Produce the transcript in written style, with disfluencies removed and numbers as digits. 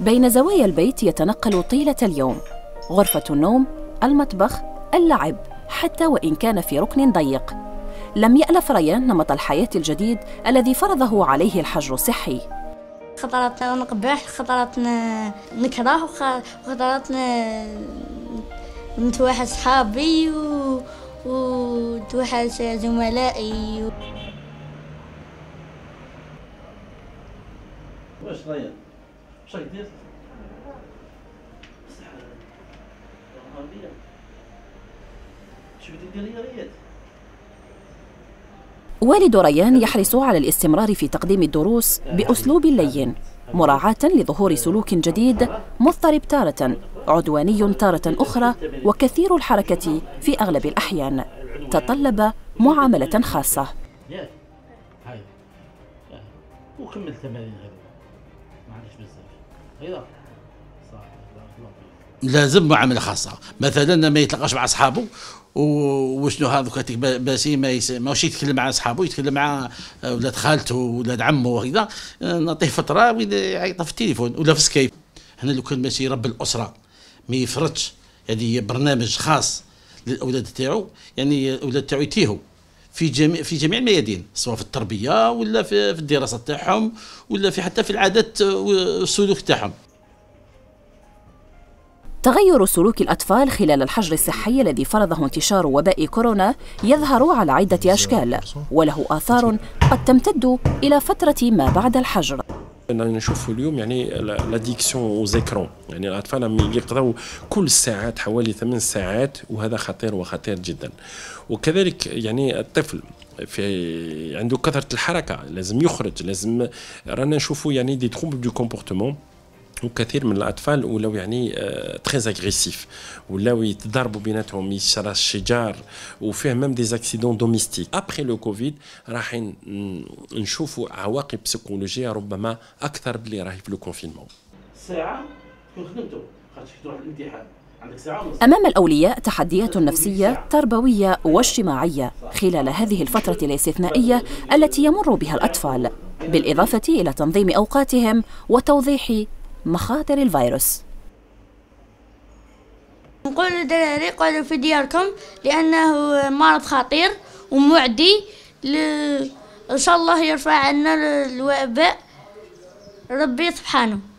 بين زوايا البيت يتنقل طيلة اليوم غرفة النوم، المطبخ، اللعب، حتى وإن كان في ركن ضيق. لم يألف ريان نمط الحياة الجديد الذي فرضه عليه الحجر الصحي. خطرات نقبح، خطرات نكره، وخطرات نتوحش صحابي وتوحش زملائي. واش ريان؟ واش راك دير؟ شو بدك ديري يا ريان؟ والد ريان يحرص على الاستمرار في تقديم الدروس بأسلوب لين، مراعاة لظهور سلوك جديد مضطرب تارة، عدواني تارة أخرى، وكثير الحركة في أغلب الأحيان. تطلب معاملة خاصة. هاي وكمل تمارين غير ما عندكش بزاف غير صح. لازم معاملة خاصة، مثلا ما يتلاقاش مع أصحابه وشنو هذوك باسي ماهوش يتكلم مع اصحابه، يتكلم مع ولاد خالته ولاد عمه وهكذا، نعطيه فتره وين يعيط في التليفون ولا في سكايب. هنا لو كان ماشي رب الاسره ما يفرضش يعني برنامج خاص للاولاد تاعو، يعني الاولاد تاعو يتيهوا في جميع الميادين، سواء في التربيه ولا في الدراسه تاعهم ولا في حتى في العادات والسلوك تاعهم. تغير سلوك الأطفال خلال الحجر الصحي الذي فرضه انتشار وباء كورونا يظهر على عدة أشكال، وله آثار قد تمتد إلى فترة ما بعد الحجر. نشوفوا اليوم يعني لاديكسيون وزيكرون، يعني الأطفال يقضوا كل الساعات حوالي 8 ساعات، وهذا خطير وخطير جدا. وكذلك يعني الطفل في عنده كثرة الحركة، لازم يخرج، لازم رانا نشوفوا يعني دي تروبل دو كومبورتمون، وكثير من الاطفال ولاو يعني تري اغريسيف، ولاو يتضاربوا بيناتهم، يشرى الشجار، وفيه ميم دي زاكسيدون دوميستيك. ابخي لو كوفيد راح نشوفوا عواقب بسيكولوجيه ربما اكثر باللي راهي في لو كونفينمون. ساعه كون خدمته خاطر تروح الامتحان عندك ساعه ونص. امام الاولياء تحديات نفسيه، تربويه واجتماعيه خلال هذه الفتره الاستثنائيه التي يمر بها الاطفال، بالاضافه الى تنظيم اوقاتهم وتوضيح مخاطر الفيروس. نقول للدراري قعدوا في دياركم لأنه مرض خطير ومعدي، إن شاء الله يرفع عنا الوباء ربي سبحانه.